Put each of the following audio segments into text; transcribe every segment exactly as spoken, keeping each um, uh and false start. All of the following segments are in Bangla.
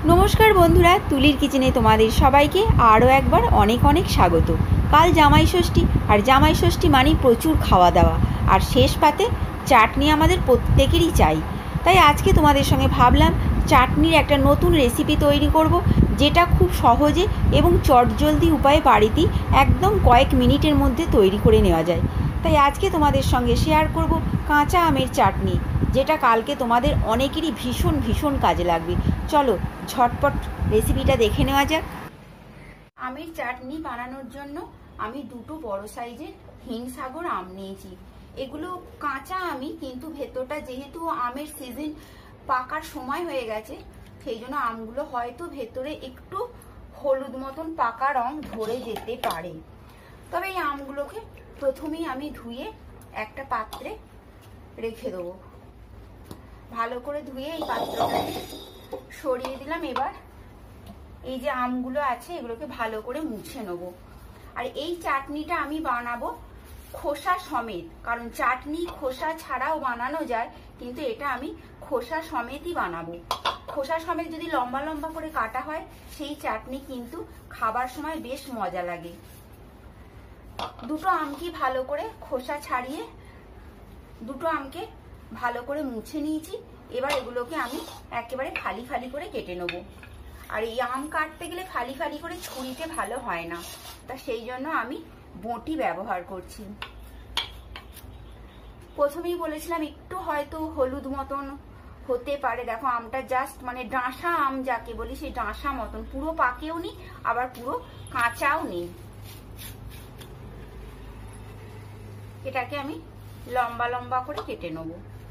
नमस्कार बंधुरा तुलिर किचेने तुम्हारे सबाइके आरो एक बार अनेक अनेक स्वागत। कल जामाई षष्ठी और जामाई षष्ठी मानी प्रचुर खावा दावा और शेष पाते चाटनी आमादेर प्रत्येकेरই चाই। ताई आज के तुम्हारे संगे भाबलाम चाटनिर एक नतून रेसिपि तैरी करब जेटा खूब सहजे एवं चटजल्दी उपाये बाड़ीतेই एकदम कয়েক मिनिटेर मध्य तैरी करे नेওয়া যায়। ताई आज के तुम्हारे संगे शेयर करब काँचा आमेर चाटनी जेटा कालके तुम्हादेर अनेकेरই भीषण भीषण काजे लागबे। चलो झटपट रेसिपिटा देखे नेওয়া যাক। आमेर चाटनी बानानोर जन्य आमी दुटो बड़ साइजेर हिमसागर आम निয়েছি। एगुलो काँचा आमी किन्तु भेतरटा जेहेतु आमेर सीजन पाकार समय हये गेছে सेइजন্য আমগুলো হয়তো ভেতরে একটু হলুদ মতন পাকা রং ধরে যেতে পারে। তবে এই আমগুলোকে প্রথমেই আমি ধুয়ে একটা পাত্রে রেখে দেব। ভালো করে ধুয়ে এই পাত্রটাকে সরিয়ে দিলাম। এবার এই যে আমগুলো আছে এগুলোকে ভালো করে মুছে নেব। আর এই চাটনিটা আমি বানাবো খোসা সমেত, কারণ চাটনি খোসা ছাড়াও বানানো যায়, কিন্তু এটা আমি খোসা সমেতই বানাবো। খোসা সমেত যদি লম্বা লম্বা করে কাটা হয় সেই চাটনি কিন্তু খাবার সময় বেশ মজা লাগে। দুটো আমকে ভালো করে খোসা ছাড়িয়ে দুটো আমকে ভালো করে মুছে নিয়েছি। এবার এগুলোকে আমি একেবারে ফালি ফালি করে কেটে নেব। আর এই আম কাটতে গেলে ফালি ফালি করে ছুরিতে ভালো হয় না, তা সেই জন্য আমি বটি ব্যবহার করছি। প্রথমেই বলেছিলাম একটু হয়তো হলুদ মতন হতে পারে। দেখো আমটা জাস্ট মানে ডাঁসা আম যাকে বলি সেই ডাঁসা মতন, পুরো পাকেও নি আবার পুরো কাঁচাও নেই। এটাকে আমি লম্বা লম্বা করে কেটে নেব।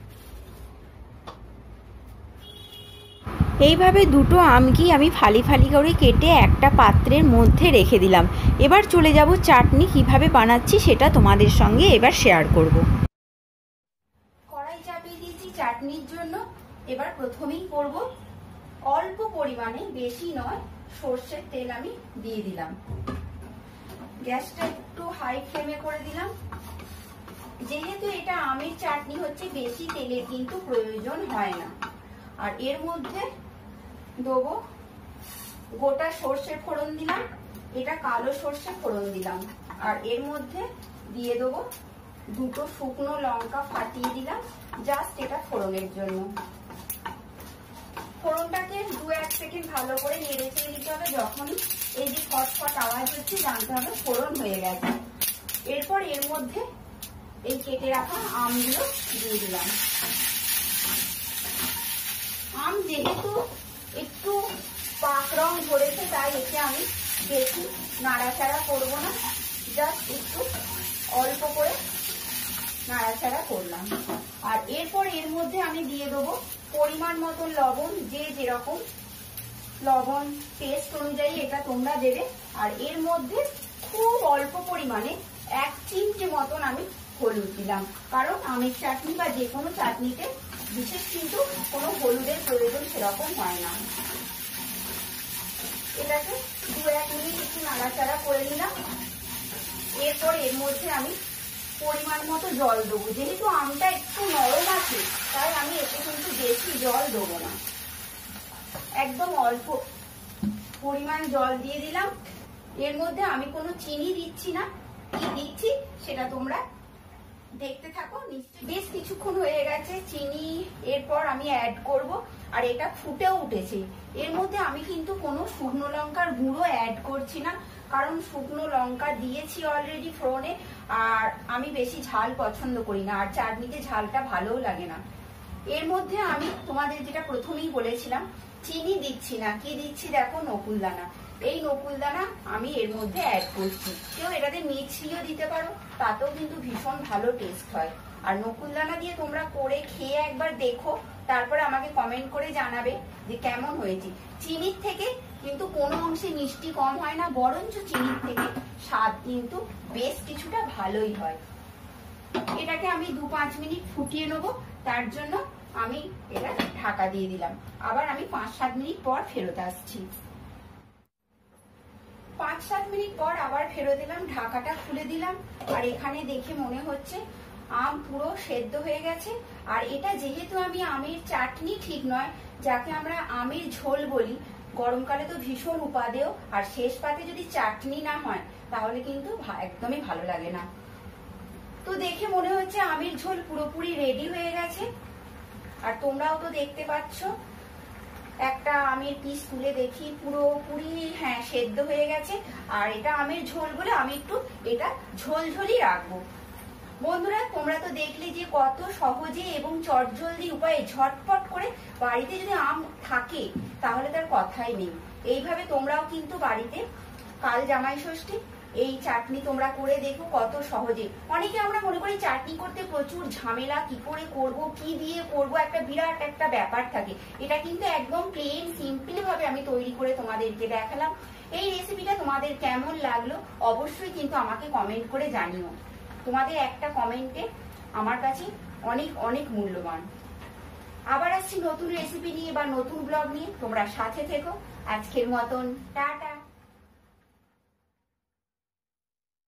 এইভাবে দুটো আমকে আমি ফালি ফালি করে কেটে একটা পাত্রের মধ্যে রেখে দিলাম। এবার চলে যাব চাটনি কিভাবে বানাচ্ছি সেটা তোমাদের সঙ্গে এবার শেয়ার করব। কড়াই চাপিয়ে দিয়েছি চাটনির জন্য। এবার প্রথমেই করব অল্প পরিমাণে, বেশি নয়, সরষের তেল আমি দিয়ে দিলাম। গ্যাসটা একটু হাই ফ্লেমে করে দিলাম। যেহেতু এটা আমের চাটনি হচ্ছে বেশি তেলের কিন্তু প্রয়োজন হয় না। আর এর মধ্যে দেবো গোটা সর্ষে ফোড়ন দিলাম, এটা কালো সর্ষে ফোড়ন দিলাম। আর এর মধ্যে দিয়ে দেবো দুটো শুকনো লঙ্কা ফাটিয়ে দিলাম, জাস্ট এটা ফোড়নের জন্য। ফোড়নটাকে দু এক সেকেন্ড ভালো করে নেড়ে চেড়ে দিতে হবে। যখনই এই যে ফটফট আওয়াজ হচ্ছে জানতে হবে ফোড়ন হয়ে গেছে। এরপর এর মধ্যে এই কেটে রাখা আমগুলো দিয়ে দিলাম। আম যেহেতু একটু পাক রং ধরেছে তাই এতে আমি বেশি নাড়াচাড়া করব না, জাস্ট একটু অল্প করে নাড়াচাড়া করলাম। আর এরপর এর মধ্যে আমি দিয়ে দেবো পরিমাণ মতন লবণ, যে যেরকম লবণ টেস্ট অনুযায়ী এটা তোমরা দেবে। আর এর মধ্যে খুব অল্প পরিমাণে এক চিমটে মতন আমি হলুদ দিলাম, কারণ আমের চাটনি বা যে কোনো চাটনিতে বিশেষ কিন্তু কোনো হলুদের প্রয়োজন সেরকম হয় না। এটাকে দু এক মিনিট একটু নাড়াচাড়া করে নিলাম। এরপর এর মধ্যে আমি পরিমাণ মতো জল দেবো। যেহেতু আমটা একটু নরম আছে তাই আমি এতে কিন্তু বেশি জল দেবো না, একদম অল্প পরিমাণ জল দিয়ে দিলাম। এর মধ্যে আমি কোনো চিনি দিচ্ছি না, কি দিচ্ছি সেটা তোমরা দেখতে থাকো। বেশ কিছুক্ষণ হয়ে গেছে, চিনি এরপর আমি অ্যাড করব। আর এটা ফুটেও উঠেছে। এর মধ্যে আমি কিন্তু কোনো শুকনো লঙ্কার গুঁড়ো অ্যাড করছি না, কারণ শুকনো লঙ্কা দিয়েছি অলরেডি ফোড়নে। আর আমি বেশি ঝাল পছন্দ করি না, আর চাটনিতে ঝালটা ভালোও লাগে না। এর মধ্যে আমি তোমাদের যেটা প্রথমেই বলেছিলাম চিনি দিচ্ছি না, কি দিচ্ছি দেখো নকুলদানা। এই নকুলদানা আমি এর মধ্যে অ্যাড করছি। কেউ এটাতে মিছরিও দিতে পারো, তাতেও কিন্তু ভীষণ ভালো টেস্ট হয়। আর নকুলদানা দিয়ে তোমরা করে খেয়ে একবার দেখো, তারপরে আমাকে কমেন্ট করে জানাবে যে কেমন হয়েছে। চিনির থেকে কিন্তু কোনো অংশে মিষ্টি কম হয় না, বরঞ্চ চিনির থেকে স্বাদ কিন্তু বেশ কিছুটা ভালোই হয়। এটাকে আমি দু পাঁচ মিনিট ফুটিয়ে নেবো, তার জন্য আমি এটা ঢাকা দিয়ে দিলাম। আবার আমি পাঁচ সাত মিনিট পর ফেরত আসছি। পাঁচ সাত মিনিট পর আবার ফেরত দিলাম, ঢাকাটা খুলে দিলাম। আর এখানে দেখে মনে হচ্ছে আম পুরো সেদ্ধ হয়ে গেছে। আর এটা যেহেতু আমি আমের চাটনি ঠিক নয়, যাকে আমরা আমের ঝোল বলি, গরমকালে তো ভীষণ উপাদেয়, আর শেষ পাতে যদি চাটনি না হয় তাহলে কিন্তু একদমই ভালো লাগে না। তো দেখে মনে হচ্ছে আমের ঝোল পুরোপুরি রেডি হয়ে গেছে। আর তোমরাও তো দেখতে পাচ্ছ, একটা আমের পিস তুলে দেখি পুরোপুরি হ্যাঁ সেদ্ধ হয়ে গেছে। আর এটা আমের ঝোল বলে আমি একটু এটা ঝোল ঝোলই রাখবো। বন্ধুরা, তোমরা তো দেখলে যে কত সহজে এবং চটজলদি উপায়ে ঝটপট করে বাড়িতে যদি আম থাকে তাহলে তার কথাই নেই। এইভাবে তোমরাও কিন্তু বাড়িতে কাল জামাই ষষ্ঠী এই চাটনি তোমরা করে দেখো কত সহজে। অনেকে আমরা মনে করি চাটনি করতে প্রচুর ঝামেলা, কি করে করব, কি দিয়ে করব, একটা বিরাট একটা ব্যাপার থাকে। এটা কিন্তু একদম প্লেন সিম্পল ভাবে আমি তৈরি করে তোমাদেরকে দেখালাম। এই রেসিপিটা তোমাদের কেমন লাগলো অবশ্যই কিন্তু আমাকে কমেন্ট করে জানিও। তোমাদের একটা কমেন্টে আমার কাছে অনেক অনেক মূল্যবান। আবার আসছি নতুন রেসিপি নিয়ে বা নতুন ব্লগ নিয়ে, তোমরা সাথে থেকো। আজকের মতন টাটা।